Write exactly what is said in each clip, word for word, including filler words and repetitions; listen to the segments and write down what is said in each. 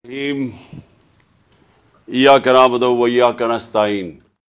इय्याक नअबुदु व इय्याक नस्तईन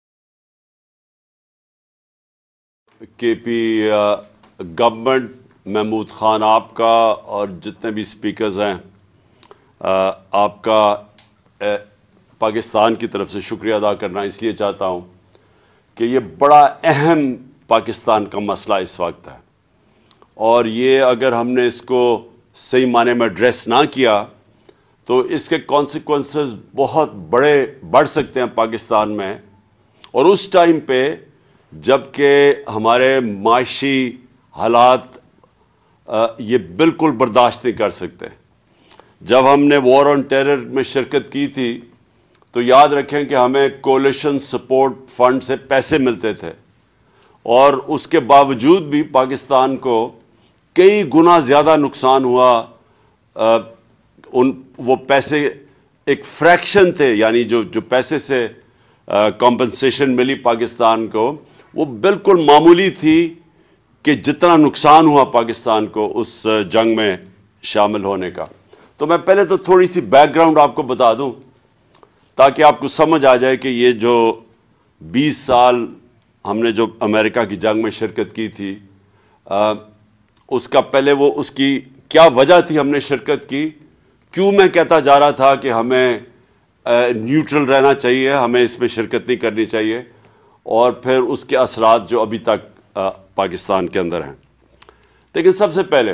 के P government, Mahmood Khan आपका और जितने भी स्पीकर्स हैं आपका पाकिस्तान की तरफ से शुक्रिया अदा करना इसलिए चाहता हूं कि ये बड़ा अहम पाकिस्तान का मसला इस वक्त है, और ये अगर हमने इसको सही माने में एड्रेस ना किया तो इसके कॉन्सिक्वेंसेस बहुत बड़े बढ़ सकते हैं पाकिस्तान में। और उस टाइम पे जबकि हमारे माशी हालात ये बिल्कुल बर्दाश्त नहीं कर सकते। जब हमने वॉर ऑन टेरर में शिरकत की थी तो याद रखें कि हमें कोलिशन सपोर्ट फंड से पैसे मिलते थे, और उसके बावजूद भी पाकिस्तान को कई गुना ज्यादा नुकसान हुआ। आ, उन वो पैसे एक फ्रैक्शन थे, यानी जो जो पैसे से कॉम्पनसेशन मिली पाकिस्तान को वो बिल्कुल मामूली थी कि जितना नुकसान हुआ पाकिस्तान को उस जंग में शामिल होने का। तो मैं पहले तो थोड़ी सी बैकग्राउंड आपको बता दूं ताकि आपको समझ आ जाए कि ये जो बीस साल हमने जो अमेरिका की जंग में शिरकत की थी आ, उसका पहले वो उसकी क्या वजह थी हमने शिरकत की, क्यों मैं कहता जा रहा था कि हमें न्यूट्रल रहना चाहिए, हमें इसमें शिरकत नहीं करनी चाहिए, और फिर उसके असरात जो अभी तक आ, पाकिस्तान के अंदर हैं। लेकिन सबसे पहले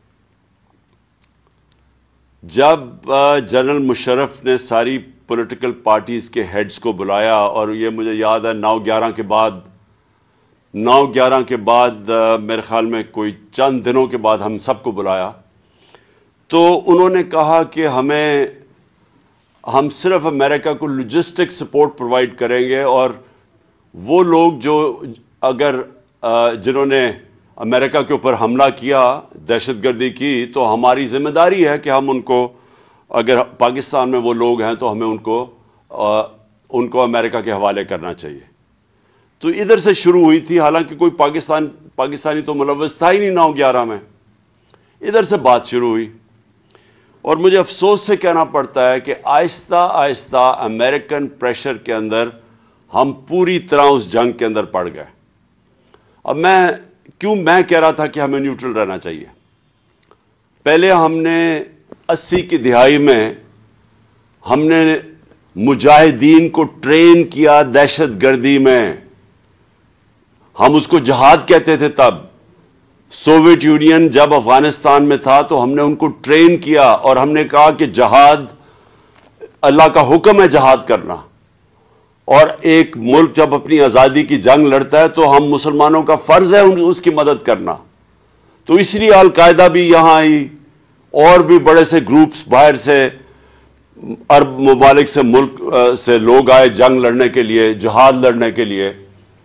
जब जनरल मुशर्रफ ने सारी पॉलिटिकल पार्टीज के हेड्स को बुलाया, और ये मुझे याद है नौ ग्यारह के बाद नौ ग्यारह के बाद आ, मेरे ख्याल में कोई चंद दिनों के बाद हम सबको बुलाया, तो उन्होंने कहा कि हमें हम सिर्फ अमेरिका को लॉजिस्टिक सपोर्ट प्रोवाइड करेंगे, और वो लोग जो अगर जिन्होंने अमेरिका के ऊपर हमला किया, दहशतगर्दी की, तो हमारी जिम्मेदारी है कि हम उनको, अगर पाकिस्तान में वो लोग हैं तो हमें उनको उनको अमेरिका के हवाले करना चाहिए। तो इधर से शुरू हुई थी, हालांकि कोई पाकिस्तान पाकिस्तानी तो मुलव्वस था ही नहीं नौ ग्यारह में। इधर से बात शुरू हुई, और मुझे अफसोस से कहना पड़ता है कि आहिस्ता आहिस्ता अमेरिकन प्रेशर के अंदर हम पूरी तरह उस जंग के अंदर पड़ गए। अब मैं क्यों मैं कह रहा था कि हमें न्यूट्रल रहना चाहिए। पहले हमने अस्सी की दिहाई में हमने मुजाहिदीन को ट्रेन किया दहशतगर्दी में, हम उसको जिहाद कहते थे तब। सोवियत यूनियन जब अफगानिस्तान में था तो हमने उनको ट्रेन किया, और हमने कहा कि जिहाद अल्लाह का हुक्म है जिहाद करना, और एक मुल्क जब अपनी आजादी की जंग लड़ता है तो हम मुसलमानों का फर्ज है उसकी मदद करना। तो इसलिए अल कायदा भी यहां आई, और भी बड़े से ग्रुप्स बाहर से अरब ममालिक से मुल्क से लोग आए जंग लड़ने के लिए, जिहाद लड़ने के लिए।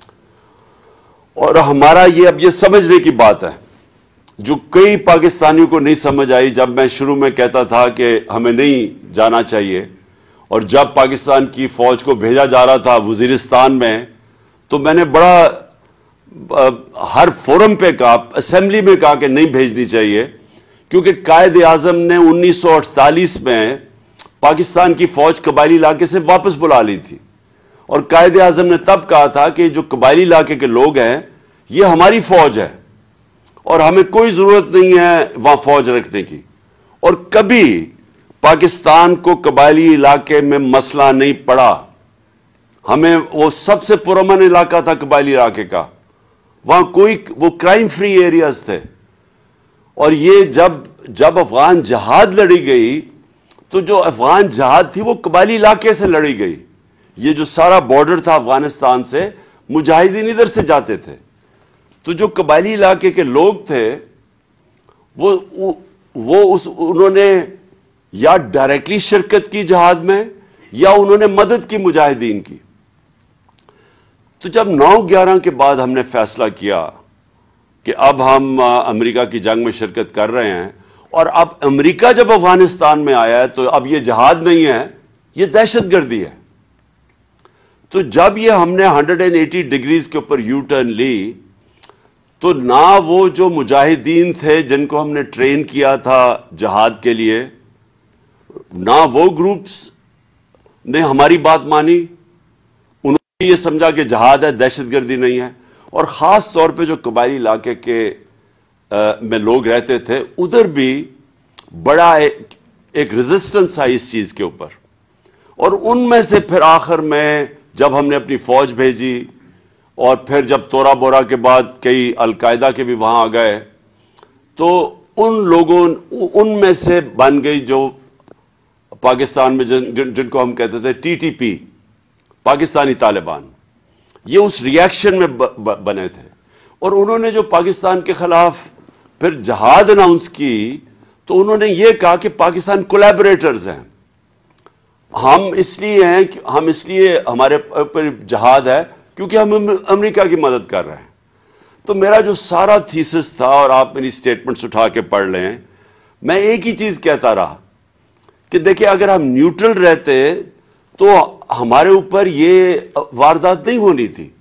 और हमारा ये अब ये समझने की बात है जो कई पाकिस्तानियों को नहीं समझ आई। जब मैं शुरू में कहता था कि हमें नहीं जाना चाहिए, और जब पाकिस्तान की फौज को भेजा जा रहा था वजीरिस्तान में, तो मैंने बड़ा आ, हर फोरम पे कहा, असेंबली में कहा कि नहीं भेजनी चाहिए, क्योंकि कायद आजम ने उन्नीस सौ अड़तालीस में पाकिस्तान की फौज कबायली इलाके से वापस बुला ली थी, और कायद आजम ने तब कहा था कि जो कबायली इलाके के लोग हैं ये हमारी फौज है, और हमें कोई जरूरत नहीं है वहां फौज रखने की। और कभी पाकिस्तान को कबायली इलाके में मसला नहीं पड़ा। हमें वो सबसे पुरअमन इलाका था कबायली इलाके का, वहां कोई वो क्राइम फ्री एरियाज थे। और ये जब जब अफगान जहाद लड़ी गई तो जो अफगान जहाद थी वो कबायली इलाके से लड़ी गई। ये जो सारा बॉर्डर था अफगानिस्तान से, मुजाहिदीन इधर से जाते थे। तो जो कबायली इलाके के लोग थे वो वो उस उन्होंने या डायरेक्टली शिरकत की जहाद में, या उन्होंने मदद की मुजाहिदीन की। तो जब नौ ग्यारह के बाद हमने फैसला किया कि अब हम अमेरिका की जंग में शिरकत कर रहे हैं, और अब अमेरिका जब अफगानिस्तान में आया है तो अब यह जहाद नहीं है, यह दहशतगर्दी है। तो जब ये हमने एक सौ अस्सी डिग्रीज के ऊपर यू टर्न ली, तो ना वो जो मुजाहिदीन थे जिनको हमने ट्रेन किया था जहाद के लिए, نہ وہ گروپس نے ہماری بات مانی، انہوں نے یہ سمجھا کہ جہاد ہے، دہشت گردی نہیں ہے، اور خاص طور پہ جو قبائلی علاقے کے میں لوگ رہتے تھے ادھر بھی بڑا ایک ریزسٹنس آئی اس چیز کے اوپر. اور ان میں سے پھر آخر میں جب ہم نے اپنی فوج بھیجی اور پھر جب تورا بورا کے بعد کئی القاعدہ کے بھی وہاں آ گئے تو ان لوگوں ان میں سے بن گئی جو پاکستان میں جن, جن کو ہم کہتے تھے T T P, Pakistani Taliban. یہ اس ریاکشن میں بنے تھے اور انہوں نے جو پاکستان کے خلاف پھر جہاد اناؤنس کی تو انہوں نے یہ کہا کہ پاکستان کولیبریٹرز ہیں، ہم اس لیے ہیں کہ ہم اس لیے ہمارے پر جہاد ہے کیونکہ ہم امریکہ کی مدد کر رہے ہیں. تو میرا جو سارا تھیسس تھا، اور آپ میری سٹیٹمنٹس اٹھا کے پڑھ لیں، میں ایک ہی چیز کہتا رہا کہ دیکھیں اگر ہم نیوٹرل رہتے تو ہمارے اوپر یہ واردات نہیں ہونی تھی.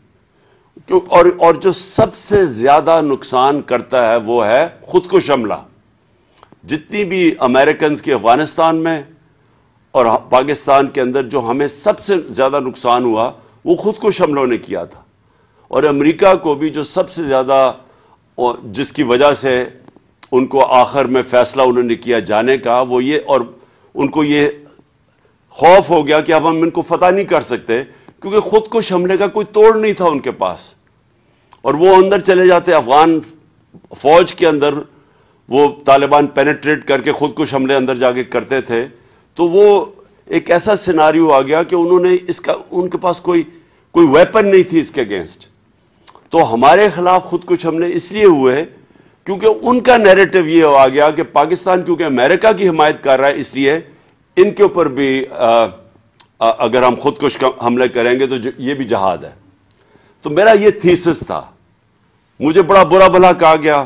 اور اور جو سب سے زیادہ نقصان کرتا ہے وہ ہے خود کش حملہ. جتنی بھی امریکنز کی افغانستان میں اور پاکستان کے اندر جو ہمیں سب سے زیادہ نقصان ہوا وہ خود کش حملوں نے کیا تھا. اور امریکہ کو بھی جو سب سے زیادہ، جس کی وجہ سے ان کو آخر میں فیصلہ انہوں نے کیا جانے کا، وہ یہ، اور ان کو یہ خوف ہو گیا کہ اب ہم ان کو فتح نہیں کر سکتے کیونکہ خود کش حملے کا کوئی توڑ نہیں تھا ان کے پاس. اور وہ اندر چلے جاتے افغان فوج کے اندر، وہ طالبان پینیٹریٹ کر کے خود کش حملے اندر جا کے کرتے تھے. تو وہ ایک ایسا سیناریو آ گیا کہ انہوں نے اس کا، ان کے پاس کوئی کوئی ویپن نہیں تھی اس کے اگینسٹ. تو ہمارے خلاف خود کش حملے اس لیے ہوئے کیونکہ ان کا نیریٹو یہ آ گیا کہ پاکستان کیونکہ امریکہ کی حمایت کر رہا ہے اس لیے ان کے اوپر بھی آ, آ, اگر ہم خود کش حملے کریں گے تو یہ بھی جہاد ہے. تو میرا یہ تھیسس تھا. مجھے بڑا برا بھلا کہا گیا،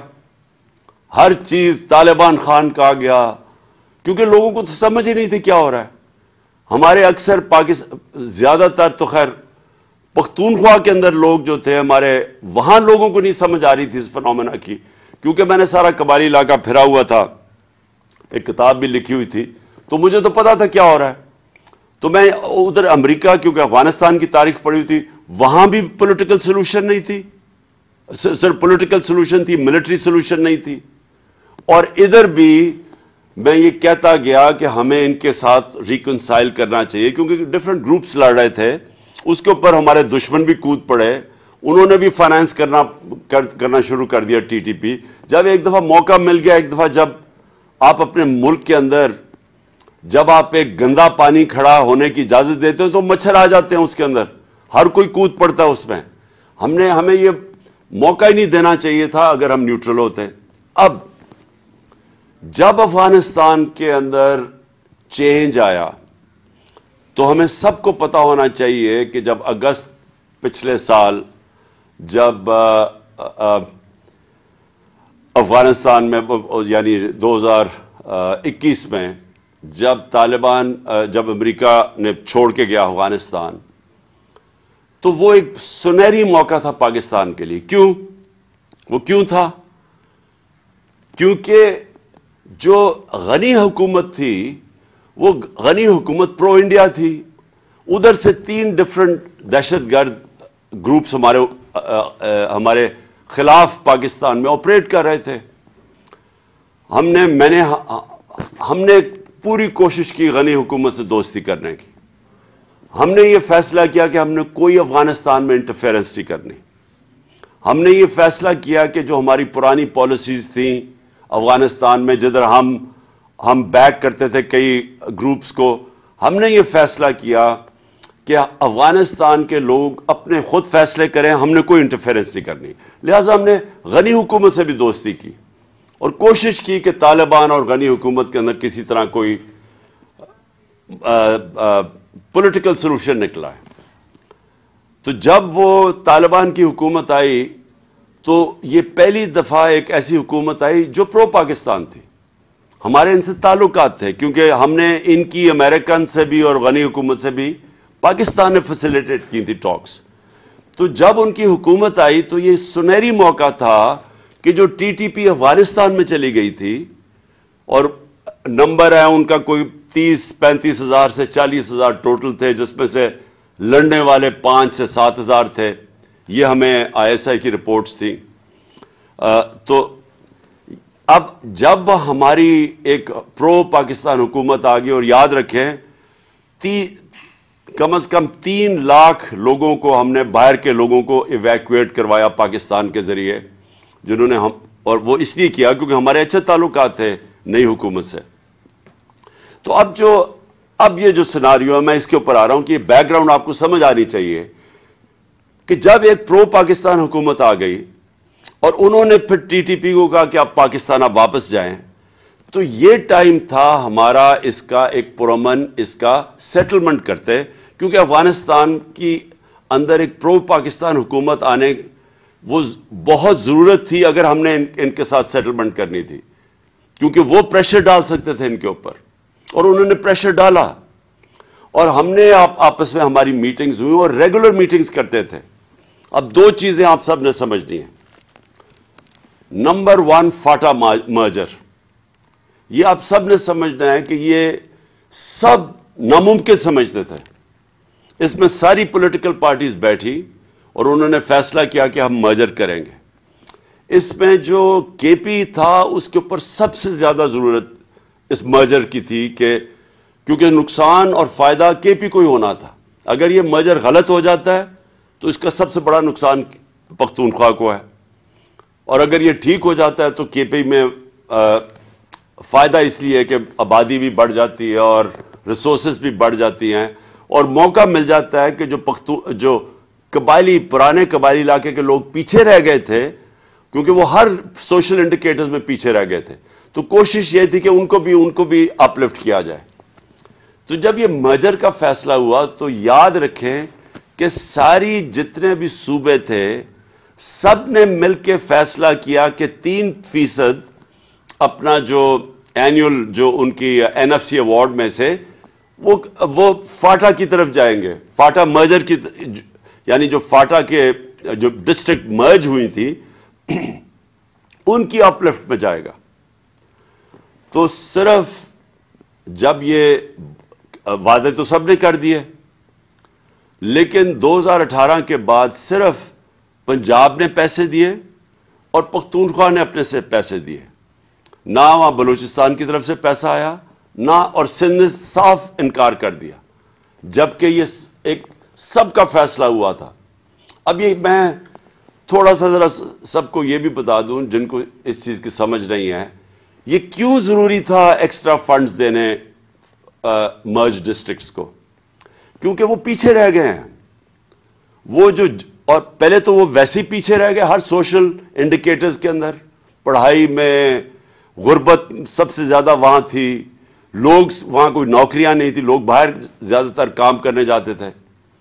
ہر چیز طالبان خان کہا گیا کیونکہ لوگوں کو تو سمجھ ہی نہیں تھی کیا ہو رہا ہے. ہمارے اکثر پاکستان، زیادہ تر تو خیر پختونخوا کے اندر لوگ جو تھے ہمارے، وہاں لوگوں کو نہیں سمجھ آ رہی تھی اس فنومنا کی، کیونکہ میں نے سارا قبائلی علاقہ پھرا ہوا تھا، ایک کتاب بھی لکھی ہوئی تھی، تو مجھے تو پتا تھا کیا ہو رہا ہے. تو میں ادھر امریکہ، کیونکہ افغانستان کی تاریخ پڑھی ہوئی تھی، وہاں بھی پولیٹیکل سولوشن نہیں تھی، صرف پولیٹیکل سولوشن تھی، ملٹری سولوشن نہیں تھی. اور ادھر بھی میں یہ کہتا گیا کہ ہمیں ان کے ساتھ ریکنسائل کرنا چاہیے کیونکہ ڈفرنٹ گروپس لڑ رہے تھے. اس کے اوپر ہمارے دشمن بھی کود پڑے، انہوں نے بھی فائنانس کرنا کرنا شروع کر دیا ٹی ٹی پی. جب ایک دفعہ موقع مل گیا، ایک دفعہ جب آپ اپنے ملک کے اندر جب آپ ایک گندا پانی کھڑا ہونے کی اجازت دیتے ہیں تو مچھر آ جاتے ہیں اس کے اندر، ہر کوئی کود پڑتا ہے اس میں. ہم نے ہمیں یہ موقع ہی نہیں دینا چاہیے تھا اگر ہم نیوٹرل ہوتے. اب جب افغانستان کے اندر چینج آیا تو ہمیں سب کو پتا ہونا چاہیے کہ جب اگست پچھلے سال جب افغانستان میں، یعنی دو ہزار اکیس میں جب طالبان، جب امریکہ نے چھوڑ کے گیا افغانستان، تو وہ ایک سنہری موقع تھا پاکستان کے لیے. کیوں؟ وہ کیوں تھا؟ کیونکہ جو غنی حکومت تھی وہ غنی حکومت پرو انڈیا تھی. ادھر سے تین ڈفرنٹ دہشت گرد گروپس ہمارے ہمارے خلاف پاکستان میں آپریٹ کر رہے تھے. ہم نے میں نے ہم نے پوری کوشش کی غنی حکومت سے دوستی کرنے کی. ہم نے یہ فیصلہ کیا کہ ہم نے کوئی افغانستان میں انٹرفیئرنس نہیں کرنی. ہم نے یہ فیصلہ کیا کہ جو ہماری پرانی پالیسیز تھیں افغانستان میں، جدھر ہم ہم بیک کرتے تھے کئی گروپس کو، ہم نے یہ فیصلہ کیا کہ افغانستان کے لوگ اپنے خود فیصلے کریں، ہم نے کوئی انٹرفیئرنس نہیں کرنی. لہٰذا ہم نے غنی حکومت سے بھی دوستی کی اور کوشش کی کہ طالبان اور غنی حکومت کے اندر کسی طرح کوئی پولیٹیکل سولوشن نکلا ہے. تو جب وہ طالبان کی حکومت آئی تو یہ پہلی دفعہ ایک ایسی حکومت آئی جو پرو پاکستان تھی. ہمارے ان سے تعلقات تھے کیونکہ ہم نے ان کی امریکن سے بھی اور غنی حکومت سے بھی پاکستان نے فیسیلیٹیٹ کی تھی ٹاکس. تو جب ان کی حکومت آئی تو یہ سنہری موقع تھا کہ جو ٹی ٹی پی افغانستان میں چلی گئی تھی اور نمبر ہے ان کا کوئی تیس پینتیس ہزار سے چالیس ہزار ٹوٹل تھے، جس میں سے لڑنے والے پانچ سے سات ہزار تھے. یہ ہمیں آئی ایس آئی کی رپورٹس تھیں. تو اب جب ہماری ایک پرو پاکستان حکومت آ گئی، اور یاد رکھیں تی کم از کم تین لاکھ لوگوں کو ہم نے، باہر کے لوگوں کو ایویکویٹ کروایا پاکستان کے ذریعے، جنہوں نے ہم، اور وہ اس لیے کیا کیونکہ ہمارے اچھے تعلقات تھے نئی حکومت سے. تو اب جو اب یہ جو سیناریو ہے، میں اس کے اوپر آ رہا ہوں کہ یہ بیک گراؤنڈ آپ کو سمجھ آنی چاہیے کہ جب ایک پرو پاکستان حکومت آ گئی اور انہوں نے پھر ٹی ٹی پی کو کہا کہ آپ پاکستان آپ واپس جائیں، تو یہ ٹائم تھا ہمارا اس کا ایک پرامن اس کا سیٹلمنٹ کرتے، کیونکہ افغانستان کی اندر ایک پرو پاکستان حکومت آنے وہ بہت ضرورت تھی اگر ہم نے ان کے ساتھ سیٹلمنٹ کرنی تھی، کیونکہ وہ پریشر ڈال سکتے تھے ان کے اوپر، اور انہوں نے پریشر ڈالا. اور ہم نے آپس میں ہماری میٹنگز ہوئی اور ریگولر میٹنگز کرتے تھے. اب دو چیزیں آپ سب نے سمجھنی ہیں. Number one, FATA merger. یہ آپ سب نے سمجھنا ہے کہ یہ سب ناممکن سمجھتے تھے. اس میں ساری پولیٹیکل پارٹیز بیٹھی اور انہوں نے فیصلہ کیا کہ ہم مرجر کریں گے. اس میں جو کے پی تھا اس کے اوپر سب سے زیادہ ضرورت اس مرجر کی تھی، کہ کیونکہ نقصان اور فائدہ کے پی کو ہی ہونا تھا. اگر یہ مرجر غلط ہو جاتا ہے تو اس کا سب سے بڑا نقصان پختونخوا کو ہے، اور اگر یہ ٹھیک ہو جاتا ہے تو کے پی میں فائدہ اس لیے ہے کہ آبادی بھی بڑھ جاتی ہے اور ریسورسز بھی بڑھ جاتی ہیں، اور موقع مل جاتا ہے کہ جو پختون جو قبائلی پرانے قبائلی علاقے کے لوگ پیچھے رہ گئے تھے، کیونکہ وہ ہر سوشل انڈیکیٹرز میں پیچھے رہ گئے تھے، تو کوشش یہ تھی کہ ان کو بھی ان کو بھی اپ لفٹ کیا جائے. تو جب یہ مرجر کا فیصلہ ہوا تو یاد رکھیں کہ ساری جتنے بھی صوبے تھے سب نے مل کے فیصلہ کیا کہ تین فیصد اپنا جو اینیول جو ان کی این ایف سی ایوارڈ میں سے وہ وہ فاٹا کی طرف جائیں گے. فاٹا مرجر کی، یعنی جو فاٹا کے جو ڈسٹرکٹ مرج ہوئی تھی ان کی اپ لفٹ میں جائے گا. تو صرف جب یہ وعدے تو سب نے کر دیے، لیکن دو ہزار اٹھارہ کے بعد صرف پنجاب نے پیسے دیے اور پختونخوا نے اپنے سے پیسے دیے. نہ وہاں بلوچستان کی طرف سے پیسہ آیا، نہ، اور سندھ نے صاف انکار کر دیا، جبکہ یہ ایک سب کا فیصلہ ہوا تھا. اب یہ میں تھوڑا سا ذرا سب کو یہ بھی بتا دوں جن کو اس چیز کی سمجھ نہیں ہے، یہ کیوں ضروری تھا ایکسٹرا فنڈز دینے مرج ڈسٹرکٹس کو. کیونکہ وہ پیچھے رہ گئے ہیں. وہ جو، اور پہلے تو وہ ویسے ہی پیچھے رہ گئے ہر سوشل انڈیکیٹرز کے اندر، پڑھائی میں غربت سب سے زیادہ وہاں تھی، لوگ وہاں کوئی نوکریاں نہیں تھی، لوگ باہر زیادہ تر کام کرنے جاتے تھے.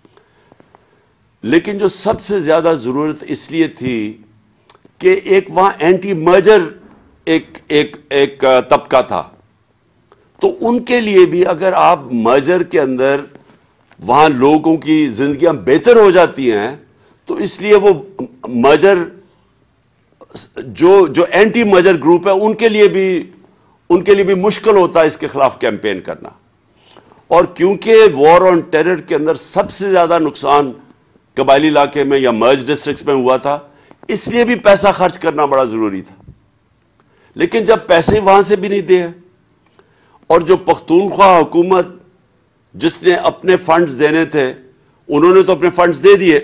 لیکن جو سب سے زیادہ ضرورت اس لیے تھی کہ ایک وہاں اینٹی مرجر ایک ایک ایک طبقہ تھا، تو ان کے لیے بھی اگر آپ مرجر کے اندر وہاں لوگوں کی زندگیاں بہتر ہو جاتی ہیں تو اس لیے وہ مرجر جو جو اینٹی مرجر گروپ ہے ان کے لیے بھی ان کے لیے بھی مشکل ہوتا ہے اس کے خلاف کیمپین کرنا. اور کیونکہ وار آن ٹیرر کے اندر سب سے زیادہ نقصان قبائلی علاقے میں یا مرج ڈسٹرکٹس میں ہوا تھا، اس لیے بھی پیسہ خرچ کرنا بڑا ضروری تھا. لیکن جب پیسے وہاں سے بھی نہیں دے، اور جو پختونخوا حکومت جس نے اپنے فنڈز دینے تھے انہوں نے تو اپنے فنڈز دے دیے،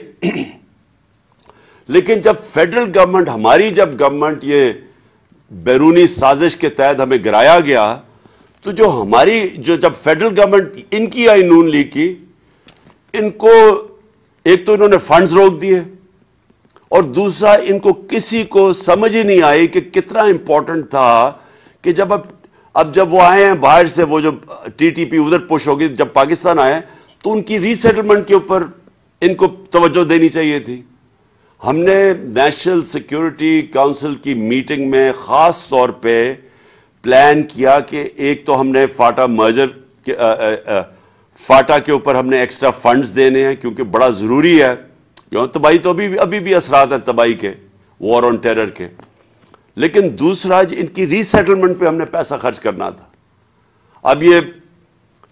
لیکن جب فیڈرل گورنمنٹ، ہماری جب گورنمنٹ یہ بیرونی سازش کے تحت ہمیں گرایا گیا، تو جو ہماری جو جب فیڈرل گورنمنٹ ان کی آئی نون لیگ کی، ان کو ایک تو انہوں نے فنڈز روک دیے، اور دوسرا ان کو کسی کو سمجھ ہی نہیں آئی کہ کتنا امپورٹنٹ تھا کہ جب اب اب جب وہ آئے ہیں باہر سے، وہ جو ٹی ٹی پی ادھر پش ہوگی، جب پاکستان آئے تو ان کی ری سیٹلمنٹ کے اوپر ان کو توجہ دینی چاہیے تھی. ہم نے نیشنل سیکیورٹی کونسل کی میٹنگ میں خاص طور پہ پلان کیا کہ ایک تو ہم نے فاٹا مرجر فاٹا کے اوپر ہم نے ایکسٹرا فنڈز دینے ہیں کیونکہ بڑا ضروری ہے. تباہی تو ابھی ابھی بھی اثرات ہیں تباہی کے، وار آن ٹیرر کے. لیکن دوسرا ان کی ری سیٹلمنٹ پہ ہم نے پیسہ خرچ کرنا تھا. اب یہ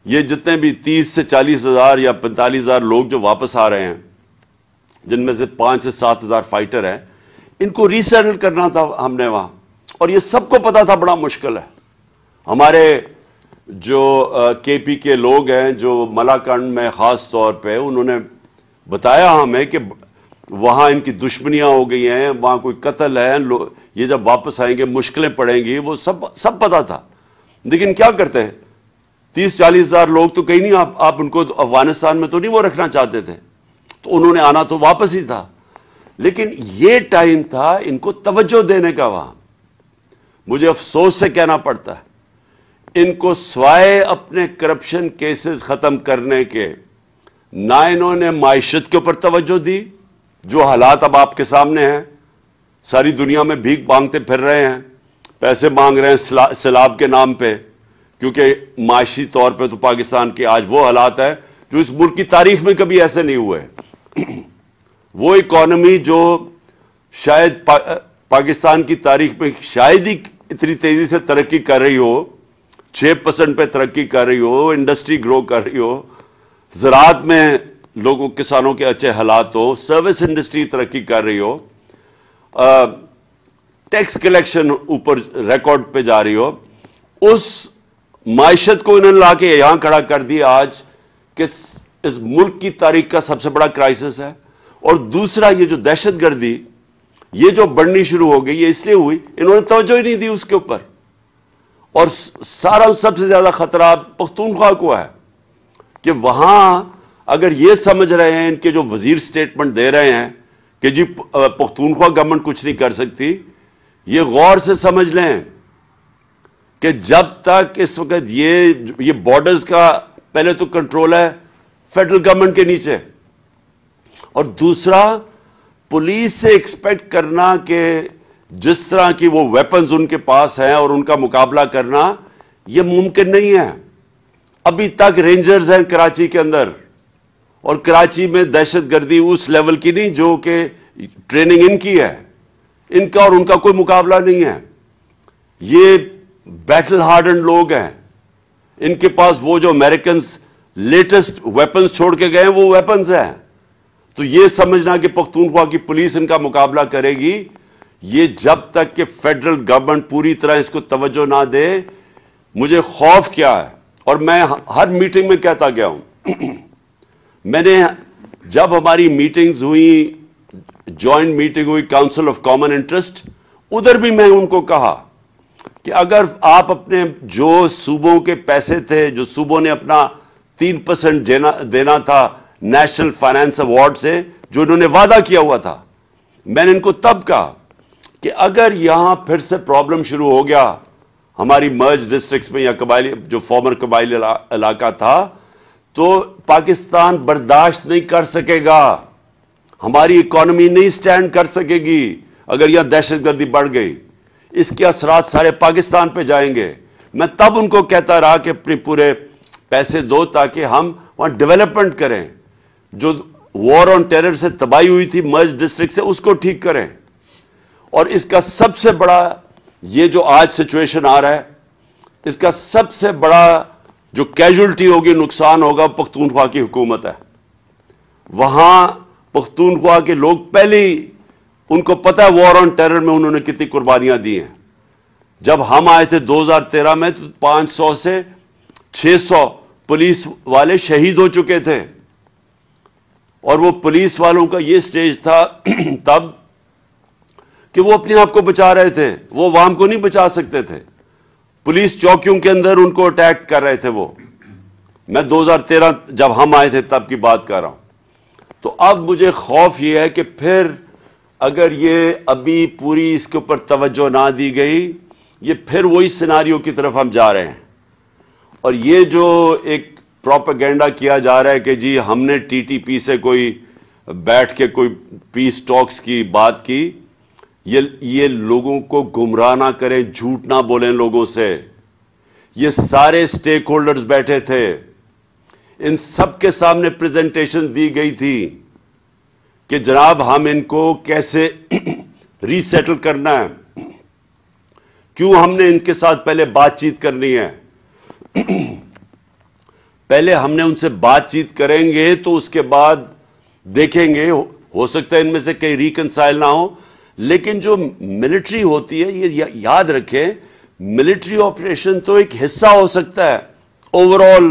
یہ جتنے بھی تیس سے چالیس ہزار یا پینتالیس ہزار لوگ جو واپس آ رہے ہیں، جن میں سے پانچ سے سات ہزار فائٹر ہیں، ان کو ری سیٹل کرنا تھا ہم نے وہاں، اور یہ سب کو پتا تھا بڑا مشکل ہے۔ ہمارے جو کے پی کے لوگ ہیں جو ملاکنڈ میں خاص طور پہ، انہوں نے بتایا ہمیں کہ وہاں ان کی دشمنیاں ہو گئی ہیں، وہاں کوئی قتل ہے، یہ جب واپس آئیں گے مشکلیں پڑیں گی، وہ سب سب پتا تھا۔ لیکن کیا کرتے ہیں، تیس چالیس ہزار لوگ تو کہیں نہیں، آپ آپ ان کو افغانستان میں تو نہیں وہ رکھنا چاہتے تھے، تو انہوں نے آنا تو واپس ہی تھا۔ لیکن یہ ٹائم تھا ان کو توجہ دینے کا وہاں۔ مجھے افسوس سے کہنا پڑتا ہے، ان کو سوائے اپنے کرپشن کیسز ختم کرنے کے، نہ انہوں نے معیشت کے اوپر توجہ دی، جو حالات اب آپ کے سامنے ہیں، ساری دنیا میں بھیک مانگتے پھر رہے ہیں، پیسے مانگ رہے ہیں سیلاب کے نام پہ، کیونکہ معاشی طور پہ تو پاکستان کے آج وہ حالات ہیں جو اس ملک کی تاریخ میں کبھی ایسے نہیں ہوئے۔ وہ اکانومی جو شاید پا پاکستان کی تاریخ میں شاید ہی اتنی تیزی سے ترقی کر رہی ہو، چھ پرسنٹ پہ ترقی کر رہی ہو، انڈسٹری گرو کر رہی ہو، زراعت میں لوگوں کسانوں کے اچھے حالات ہو، سروس انڈسٹری ترقی کر رہی ہو، ٹیکس کلیکشن اوپر ریکارڈ پہ جا رہی ہو، اس معیشت کو انہوں نے لا کے یہاں کھڑا کر دیا آج کہ اس ملک کی تاریخ کا سب سے بڑا کرائسس ہے۔ اور دوسرا یہ جو دہشت گردی یہ جو بڑھنی شروع ہو گئی، یہ اس لیے ہوئی انہوں نے توجہ ہی نہیں دی اس کے اوپر، اور سارا سب سے زیادہ خطرہ پختونخوا کو ہے کہ وہاں اگر یہ سمجھ رہے ہیں، ان کے جو وزیر سٹیٹمنٹ دے رہے ہیں کہ جی پختونخوا گورنمنٹ کچھ نہیں کر سکتی، یہ غور سے سمجھ لیں کہ جب تک اس وقت یہ یہ بارڈرز کا پہلے تو کنٹرول ہے فیڈرل گورنمنٹ کے نیچے، اور دوسرا پولیس سے ایکسپیکٹ کرنا کہ جس طرح کی وہ ویپنز ان کے پاس ہیں اور ان کا مقابلہ کرنا یہ ممکن نہیں ہے۔ ابھی تک رینجرز ہیں کراچی کے اندر، اور کراچی میں دہشت گردی اس لیول کی نہیں جو کہ ٹریننگ ان کی ہے، ان کا اور ان کا کوئی مقابلہ نہیں ہے۔ یہ بیٹل ہارڈنڈ لوگ ہیں، ان کے پاس وہ جو امریکنز لیٹسٹ ویپنز چھوڑ کے گئے ہیں وہ ویپنز ہیں۔ تو یہ سمجھنا کہ پختونخوا کی پولیس ان کا مقابلہ کرے گی، یہ جب تک کہ فیڈرل گورنمنٹ پوری طرح اس کو توجہ نہ دے، مجھے خوف کیا ہے، اور میں ہر میٹنگ میں کہتا گیا ہوں۔ میں نے جب ہماری میٹنگز ہوئی، جوائنٹ میٹنگ ہوئی کاؤنسل آف کامن انٹرسٹ، ادھر بھی میں ان کو کہا کہ اگر آپ اپنے جو صوبوں کے پیسے تھے، جو صوبوں نے اپنا تین پرسنٹ دینا تھا نیشنل فائنانس ایوارڈ سے، جو انہوں نے وعدہ کیا ہوا تھا، میں نے ان کو تب کہا کہ اگر یہاں پھر سے پرابلم شروع ہو گیا ہماری مرج ڈسٹرکٹس میں یا قبائلی جو فارمر قبائلی علاقہ تھا، تو پاکستان برداشت نہیں کر سکے گا، ہماری اکانومی نہیں سٹینڈ کر سکے گی اگر یہاں دہشت گردی بڑھ گئی، اس کے اثرات سارے پاکستان پہ جائیں گے۔ میں تب ان کو کہتا رہا کہ اپنے پورے پیسے دو تاکہ ہم وہاں ڈیولپمنٹ کریں، جو وار آن ٹیرر سے تباہی ہوئی تھی مرج ڈسٹرکٹ سے اس کو ٹھیک کریں۔ اور اس کا سب سے بڑا یہ جو آج سچویشن آ رہا ہے، اس کا سب سے بڑا جو کیجولٹی ہوگی، نقصان ہوگا، پختونخوا کی حکومت ہے۔ وہاں پختونخوا کے لوگ پہلے ان کو پتہ ہے وار آن ٹیرر میں انہوں نے کتنی قربانیاں دی ہیں۔ جب ہم آئے تھے دو ہزار تیرہ میں تو پانچ سو سے چھ سو پولیس والے شہید ہو چکے تھے، اور وہ پولیس والوں کا یہ سٹیج تھا تب کہ وہ اپنے آپ کو بچا رہے تھے، وہ عوام کو نہیں بچا سکتے تھے، پولیس چوکیوں کے اندر ان کو اٹیک کر رہے تھے۔ وہ میں دو ہزار تیرہ جب ہم آئے تھے تب کی بات کر رہا ہوں۔ تو اب مجھے خوف یہ ہے کہ پھر اگر یہ ابھی پوری اس کے اوپر توجہ نہ دی گئی، یہ پھر وہی سیناریو کی طرف ہم جا رہے ہیں۔ اور یہ جو ایک پروپیگنڈا کیا جا رہا ہے کہ جی ہم نے ٹی ٹی پی سے کوئی بیٹھ کے کوئی پیس ٹاکس کی بات کی، یہ یہ لوگوں کو گمراہ نہ کریں، جھوٹ نہ بولیں لوگوں سے۔ یہ سارے سٹیک ہولڈرز بیٹھے تھے، ان سب کے سامنے پریزنٹیشن دی گئی تھی کہ جناب ہم ان کو کیسے ری سیٹل کرنا ہے، کیوں ہم نے ان کے ساتھ پہلے بات چیت کرنی ہے۔ پہلے ہم نے ان سے بات چیت کریں گے تو اس کے بعد دیکھیں گے, ہو سکتا ہے ان میں سے کئی ریکنسائل نہ ہو, لیکن جو ملٹری ہوتی ہے یہ یاد رکھیں ملٹری آپریشن تو ایک حصہ ہو سکتا ہے اوور آل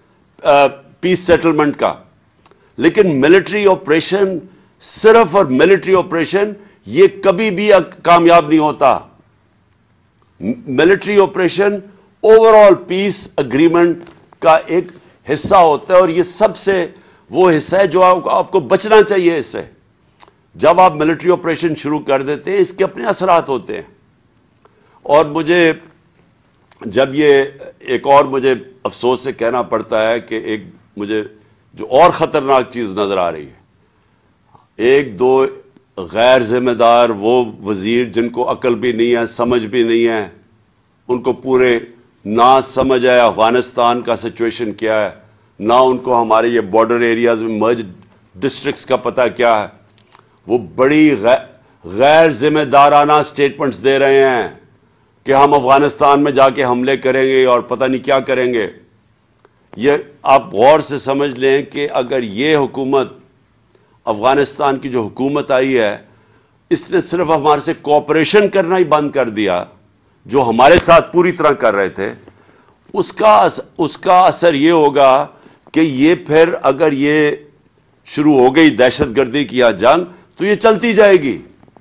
پیس سیٹلمنٹ کا, لیکن ملٹری آپریشن صرف اور ملٹری آپریشن یہ کبھی بھی کامیاب نہیں ہوتا. Military operation overall peace agreement کا ایک حصہ ہوتا ہے, اور یہ سب سے وہ حصہ ہے جو آپ کو بچنا چاہیے اس سے. جب آپ ملٹری آپریشن شروع کر دیتے ہیں اس کے اپنے اثرات ہوتے ہیں. اور مجھے جب یہ ایک اور مجھے افسوس سے کہنا پڑتا ہے کہ ایک مجھے جو اور خطرناک چیز نظر آ رہی ہے, ایک دو غیر ذمہ دار وہ وزیر جن کو عقل بھی نہیں ہے, سمجھ بھی نہیں ہے, ان کو پورے نہ سمجھ ہے افغانستان کا سچویشن کیا ہے, نہ ان کو ہمارے یہ بارڈر ایریاز میں مرج ڈسٹرکٹس کا پتہ کیا ہے, وہ بڑی غیر ذمہ دارانہ سٹیٹمنٹس دے رہے ہیں کہ ہم افغانستان میں جا کے حملے کریں گے اور پتہ نہیں کیا کریں گے. یہ آپ غور سے سمجھ لیں کہ اگر یہ حکومت, افغانستان کی جو حکومت آئی ہے, اس نے صرف ہمارے سے کوآپریشن کرنا ہی بند کر دیا جو ہمارے ساتھ پوری طرح کر رہے تھے, اس کا اس کا اثر یہ ہوگا کہ یہ پھر اگر یہ شروع ہو گئی دہشت گردی کی یا جنگ تو یہ چلتی جائے گی,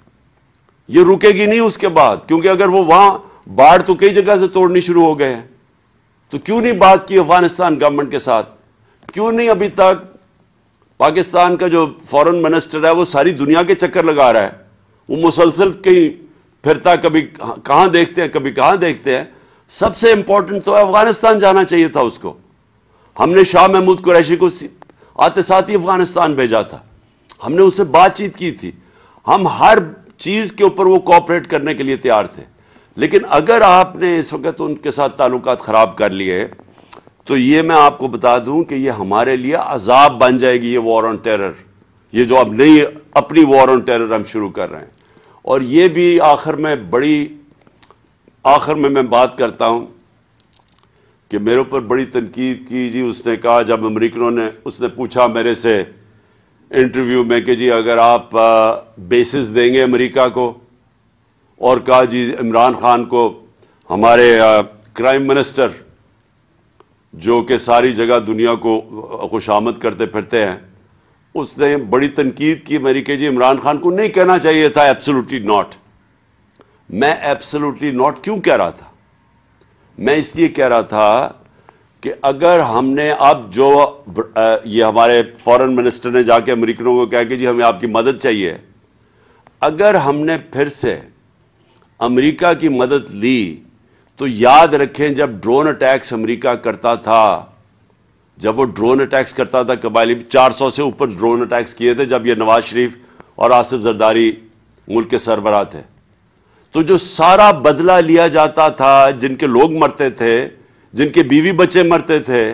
یہ رکے گی نہیں اس کے بعد, کیونکہ اگر وہ وہاں باڑ تو کئی جگہ سے توڑنی شروع ہو گئے ہیں, تو کیوں نہیں بات کی افغانستان گورنمنٹ کے ساتھ, کیوں نہیں ابھی تک پاکستان کا جو فورن منسٹر ہے وہ ساری دنیا کے چکر لگا رہا ہے, وہ مسلسل کہیں پھرتا, کبھی کہاں دیکھتے ہیں کبھی کہاں دیکھتے ہیں. سب سے امپورٹنٹ تو افغانستان جانا چاہیے تھا اس کو. ہم نے شاہ محمود قریشی کو آتے ساتھ ہی افغانستان بھیجا تھا, ہم نے اس سے بات چیت کی تھی, ہم ہر چیز کے اوپر وہ کوآپریٹ کرنے کے لیے تیار تھے. لیکن اگر آپ نے اس وقت ان کے ساتھ تعلقات خراب کر لیے تو یہ میں آپ کو بتا دوں کہ یہ ہمارے لیے عذاب بن جائے گی, یہ وار آن ٹیرر, یہ جو اب نئی اپنی وار آن ٹیرر ہم شروع کر رہے ہیں. اور یہ بھی آخر میں بڑی آخر میں میں بات کرتا ہوں کہ میرے اوپر بڑی تنقید کی جی. اس نے کہا جب امریکنوں نے, اس نے پوچھا میرے سے انٹرویو میں کہ جی اگر آپ بیسز دیں گے امریکہ کو, اور کہا جی عمران خان کو, ہمارے کرائم منسٹر جو کہ ساری جگہ دنیا کو خوشامد کرتے پھرتے ہیں, اس نے بڑی تنقید کی میری کہ جی عمران خان کو نہیں کہنا چاہیے تھا ایبسولوٹلی ناٹ. میں ایبسولوٹلی ناٹ کیوں کہہ رہا تھا؟ میں اس لیے کہہ رہا تھا کہ اگر ہم نے اب جو یہ ہمارے فورن منسٹر نے جا کے امریکنوں کو کہا کہ جی ہمیں آپ کی مدد چاہیے, اگر ہم نے پھر سے امریکہ کی مدد لی تو یاد رکھیں جب ڈرون اٹیکس امریکہ کرتا تھا, جب وہ ڈرون اٹیکس کرتا تھا قبائلی, چار سو سے اوپر ڈرون اٹیکس کیے تھے جب یہ نواز شریف اور آصف زرداری ملک کے سربراہ تھے, تو جو سارا بدلہ لیا جاتا تھا, جن کے لوگ مرتے تھے, جن کے بیوی بچے مرتے تھے,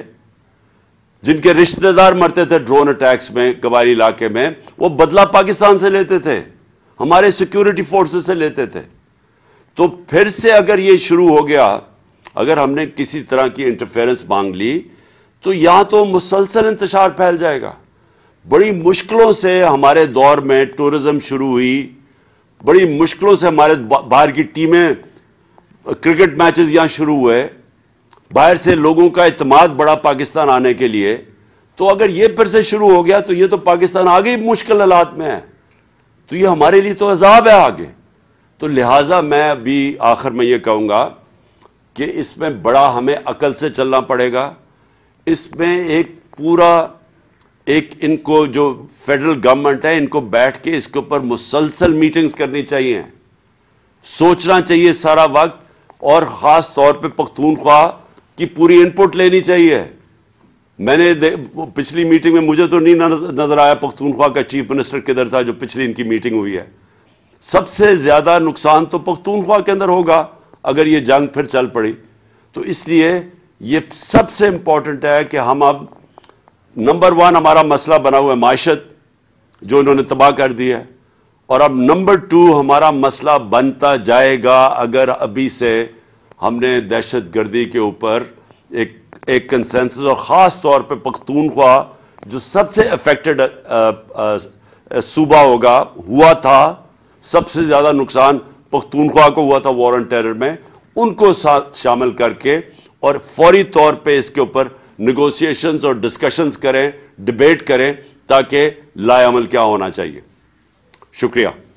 جن کے رشتہ دار مرتے تھے ڈرون اٹیکس میں قبائلی علاقے میں, وہ بدلہ پاکستان سے لیتے تھے, ہمارے سیکیورٹی فورسز سے لیتے تھے. تو پھر سے اگر یہ شروع ہو گیا, اگر ہم نے کسی طرح کی انٹرفیئرنس مانگ لی تو یہاں تو مسلسل انتشار پھیل جائے گا. بڑی مشکلوں سے ہمارے دور میں ٹورزم شروع ہوئی, بڑی مشکلوں سے ہمارے باہر کی ٹیمیں, کرکٹ میچز یہاں شروع ہوئے, باہر سے لوگوں کا اعتماد بڑا پاکستان آنے کے لیے. تو اگر یہ پھر سے شروع ہو گیا تو یہ تو پاکستان آگے مشکل حالات میں ہے, تو یہ ہمارے لیے تو عذاب ہے آگے. تو لہٰذا میں ابھی آخر میں یہ کہوں گا کہ اس میں بڑا ہمیں عقل سے چلنا پڑے گا. اس میں ایک پورا ایک ان کو جو فیڈرل گورنمنٹ ہے, ان کو بیٹھ کے اس کے اوپر مسلسل میٹنگز کرنی چاہیے, سوچنا چاہیے سارا وقت, اور خاص طور پہ پختونخوا کی پوری ان پٹ لینی چاہیے. میں نے پچھلی میٹنگ میں مجھے تو نہیں نظر آیا پختونخوا کا چیف منسٹر کدھر تھا جو پچھلی ان کی میٹنگ ہوئی ہے. سب سے زیادہ نقصان تو پختونخوا کے اندر ہوگا اگر یہ جنگ پھر چل پڑی. تو اس لیے یہ سب سے امپورٹنٹ ہے کہ ہم اب نمبر ون ہمارا مسئلہ بنا ہوا ہے معیشت جو انہوں نے تباہ کر دی ہے, اور اب نمبر ٹو ہمارا مسئلہ بنتا جائے گا اگر ابھی سے ہم نے دہشت گردی کے اوپر ایک ایک کنسنسس، اور خاص طور پہ پختونخوا جو سب سے افیکٹڈ صوبہ ہوگا، ہوا تھا، سب سے زیادہ نقصان پختونخوا کو ہوا تھا وار آن ٹیرر میں، ان کو ساتھ شامل کر کے اور فوری طور پہ اس کے اوپر نیگوسیشنز اور ڈسکشنز کریں، ڈبیٹ کریں، تاکہ لائے عمل کیا ہونا چاہیے۔ شکریہ۔